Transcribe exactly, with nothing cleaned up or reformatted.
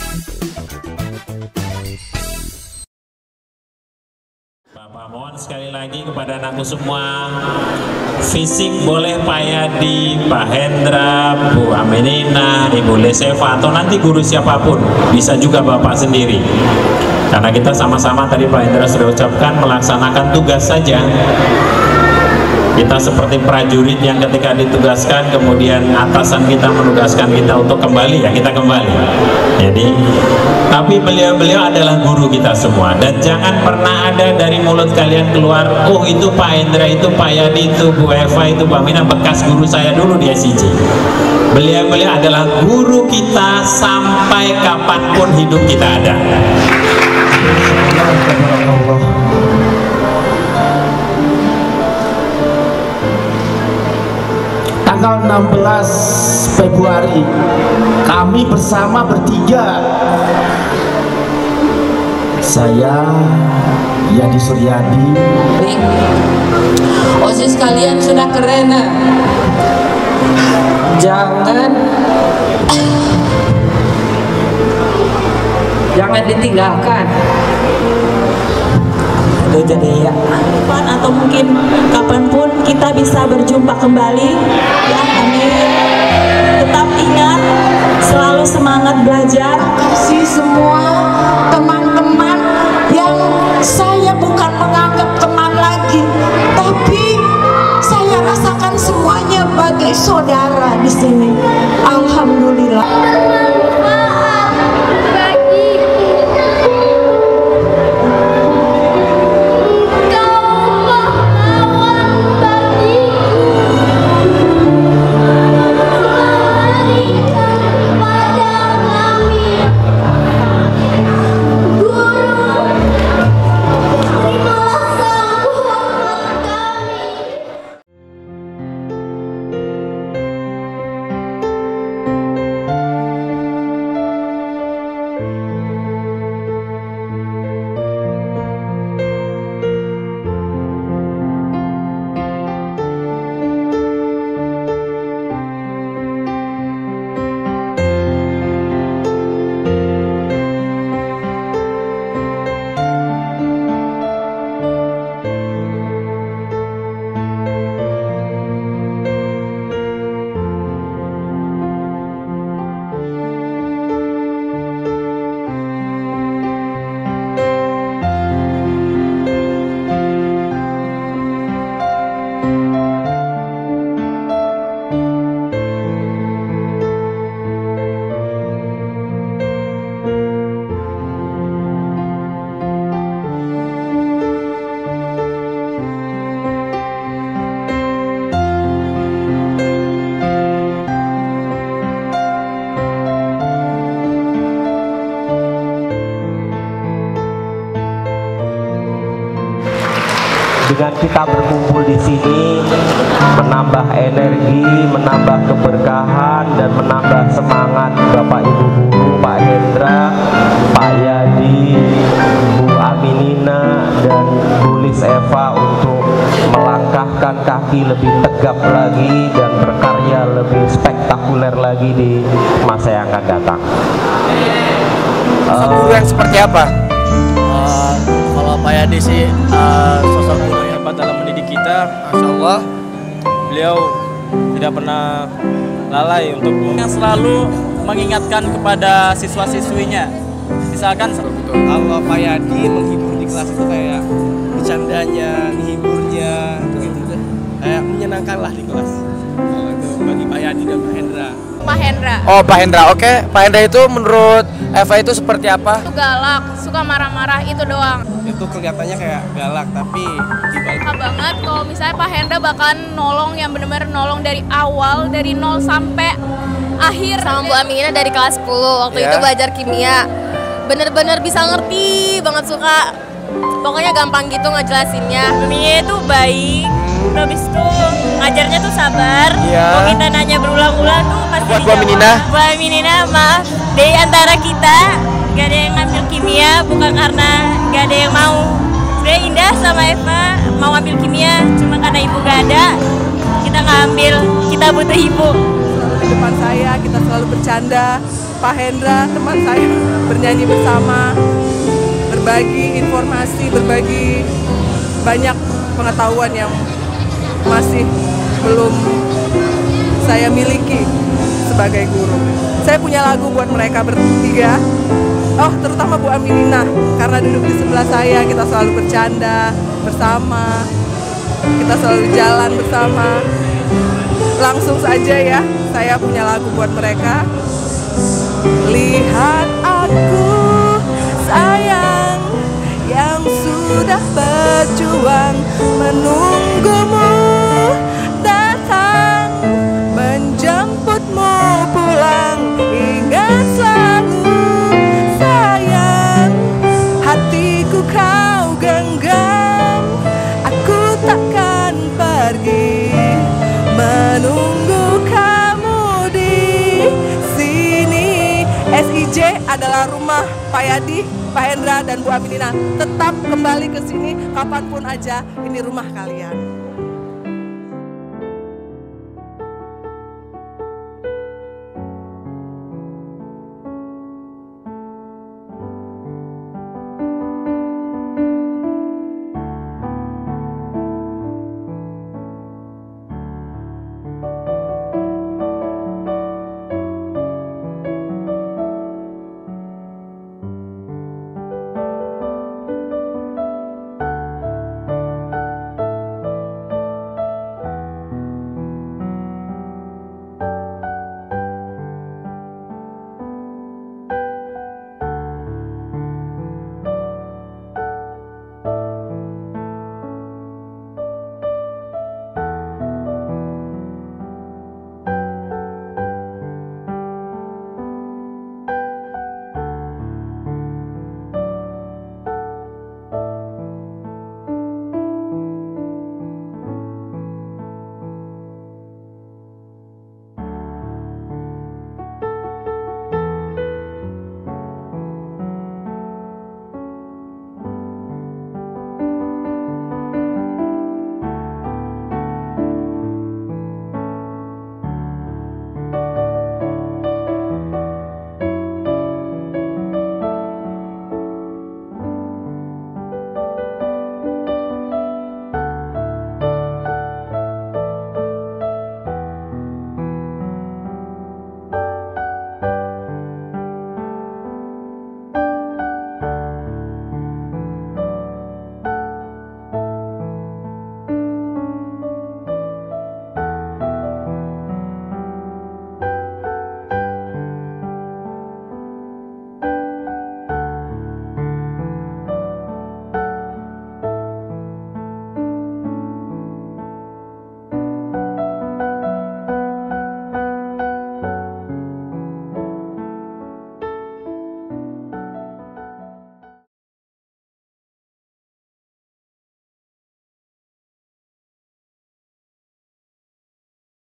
Bapak mohon sekali lagi kepada anakku semua, fisik boleh Pak Yadi, Pak Hendra, Bu Aminina, Ibu Leseva, atau nanti guru siapapun, bisa juga Bapak sendiri. Karena kita sama-sama tadi Pak Hendra sudah ucapkan melaksanakan tugas saja. Kita seperti prajurit yang ketika ditugaskan kemudian atasan kita menugaskan kita untuk kembali, ya kita kembali. Jadi, tapi beliau-beliau adalah guru kita semua, dan jangan pernah ada dari mulut kalian keluar, oh itu Pak Hendra, itu Pak Yadi, itu Bu Eva, itu Bu Amina bekas guru saya dulu di S I J. Beliau-beliau adalah guru kita sampai kapanpun hidup kita ada. Tanggal enam belas Februari kami bersama bertiga, saya Yadi Suryadi. OSIS kalian sudah keren. Jangan jangan ditinggalkan. Aduh, jadi ya atau mungkin kapanpun kita bisa berjumpa kembali ya, amin. Tetap ingat, selalu semangat belajar. Kasih semua teman-teman yang saya bukan menganggap teman lagi, tapi saya rasakan semuanya bagai saudara di sini. Alhamdulillah. Dengan kita berkumpul di sini, menambah energi, menambah keberkahan, dan menambah semangat Bapak Ibu Guru, Pak Hendra, Pak Yadi, Bu Aminina, dan Bu Leseva untuk melangkahkan kaki lebih tegap lagi dan berkarya lebih spektakuler lagi di masa yang akan datang. Sosok guru yang seperti apa? Uh, kalau Pak Yadi sih uh, sosok guru yang hebat dalam mendidik kita, Masya Allah. Beliau tidak pernah lalai untuk yang selalu mengingatkan kepada siswa-siswinya. Misalkan kalau Pak Yadi menghibur di kelas itu kayak bercandanya, menghiburnya, begitu deh, kayak menyenangkan lah di kelas. Kalau itu bagi Pak Yadi dan Pak Hendra. Pak Hendra. Oh, Pak Hendra, oke. Okay. Pak Hendra itu menurut Eva itu seperti apa? Itu galak, suka marah-marah, itu doang. Itu kelihatannya kayak galak, tapi dibalik. Suka banget kalau misalnya Pak Hendra bakalan nolong, yang benar-benar nolong dari awal, dari nol sampai akhir. Sama Bu Amina dari kelas sepuluh, waktu yeah. itu belajar kimia. Bener-bener bisa ngerti, banget suka. Pokoknya gampang gitu ngejelasinnya. Bu Amina itu baik. Habis itu ngajarnya tuh sabar. Yeah. Kalau kita nanya berulang-ulang tuh pasti buat Bu Aminina. Bu Aminina, maaf, dari antara kita gak ada yang ngambil kimia bukan karena gak ada yang mau. Sebenarnya Indah sama Eva mau ambil kimia, cuma karena ibu gak ada, kita nggak ambil. Kita butuh ibu. Di depan saya kita selalu bercanda, Pak Hendra, teman saya, bernyanyi bersama, berbagi informasi, berbagi banyak pengetahuan yang masih belum saya miliki sebagai guru. Saya punya lagu buat mereka bertiga. Oh, terutama Bu Aminina, karena duduk di sebelah saya, kita selalu bercanda bersama, kita selalu jalan bersama. Langsung saja ya, saya punya lagu buat mereka. Lihat aku sayang, yang sudah berjuang menunggumu datang, menjemputmu pulang. Ingat selalu sayang, hatiku kau genggam, aku takkan pergi, menunggu kamu di sini. S I J adalah rumah Pak Yadi, Pak Hendra, dan Bu Aminina. Tetap kembali ke sini kapanpun aja, ini rumah kalian.